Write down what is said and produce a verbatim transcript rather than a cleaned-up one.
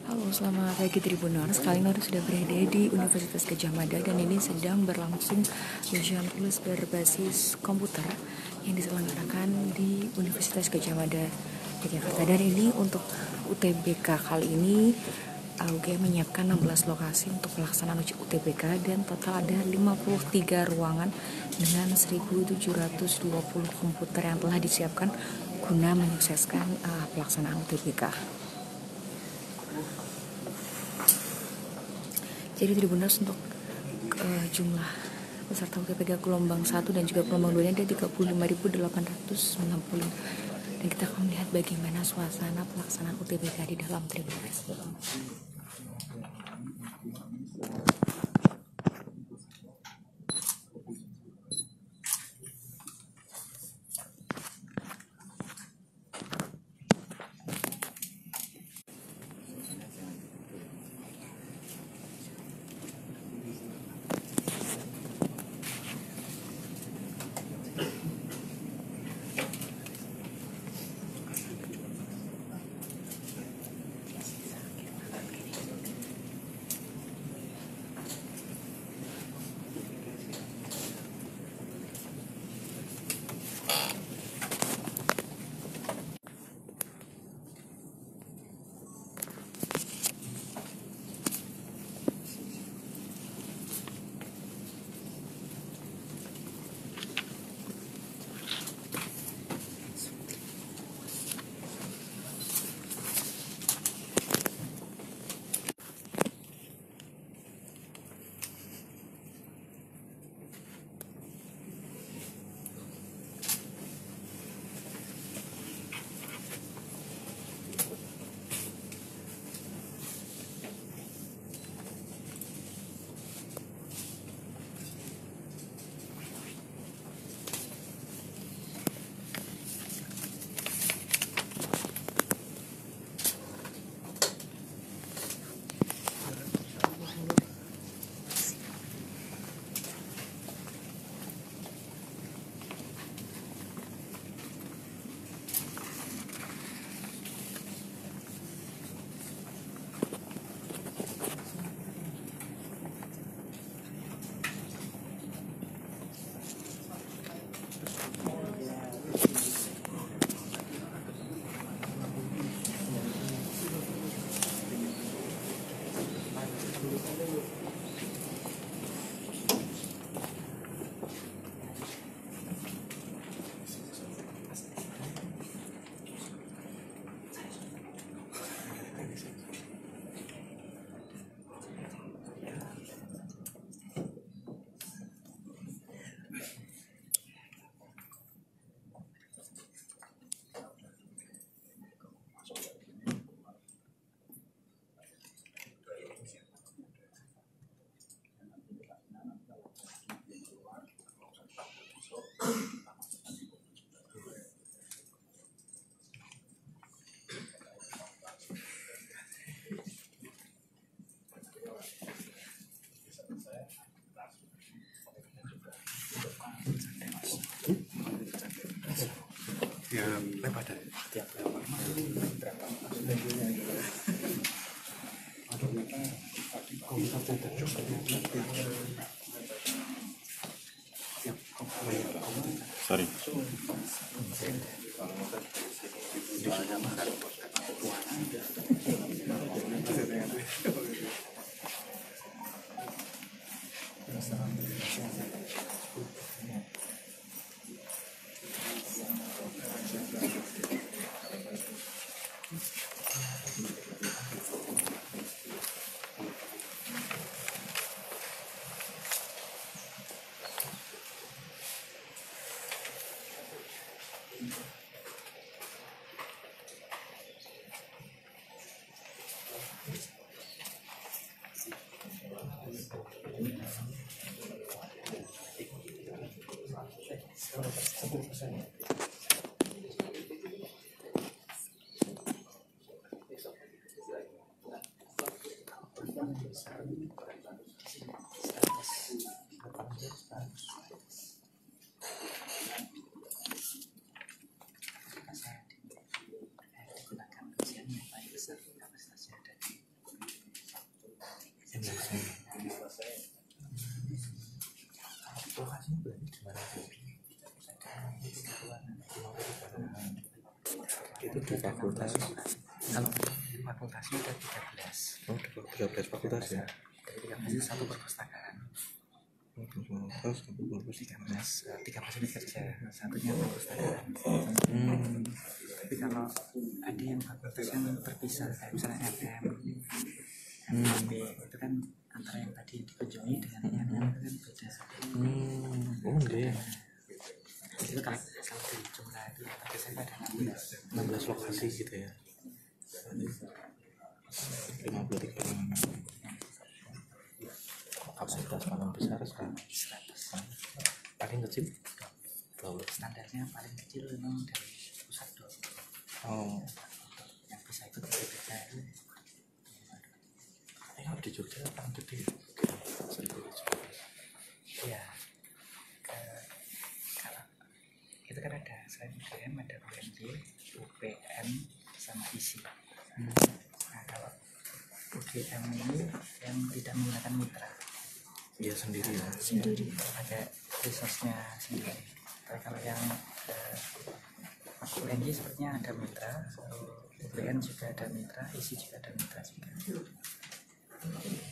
Halo, selamat pagi Tribuners. Kali ini sudah berada di Universitas Gadjah Mada dan ini sedang berlangsung ujian tulis berbasis komputer yang diselenggarakan di Universitas Gadjah Mada Yogyakarta. Dan ini untuk U T B K kali ini U G M menyiapkan enam belas lokasi untuk pelaksanaan uji U T B K dan total ada lima puluh tiga ruangan dengan seribu tujuh ratus dua puluh komputer yang telah disiapkan guna menyukseskan uh, pelaksanaan U T B K. Jadi Tribuners untuk uh, jumlah peserta U T B K gelombang satu dan juga gelombang dua ada tiga puluh lima ribu delapan ratus sembilan puluh. Dan kita akan melihat bagaimana suasana pelaksanaan U T B K di dalam Tribuners. Ya, lepas dari tiap berapa? Sorry. Indonesia. Lokasinya berarti di mana sih? Itu di fakultas. Kalau fakultasnya ada tiga belas. Oh, tiga belas fakultas ya. Dari tiga belas itu satu perpustakaan. Terus tiga belas tiga belas ini kerja, satunya perpustakaan. Hmm. Tapi kalau ada yang fakultas yang terpisah, kayak misalnya F M, Hmm. F B, itu kan antara yang tadi dikunjungi dengan yang lain itu kan beda. Hmm. Oh, enggak. Itu kalau kalau dari jumlah itu terpisah ada enam belas. enam belas lokasi gitu ya. lima puluh tiga orang. Kapasitas paling besar seratus. Paling kecil dua puluh. Standarnya paling kecil memang dari pusat dua puluh. Oh, Yang bisa ikut beda itu yang di Jogja paling gede. Seribu. ya. Ke, kalau itu kan ada selain U D M ada U N J, U P N sama I S I. Hmm. Nah kalau U D M ini yang tidak menggunakan mitra, Iya sendiri ya. Sendiri. pakai resource-nya sendiri. Tapi kalau yang eh, U N J sepertinya ada mitra, U P N juga ada mitra, I S I juga ada mitra juga.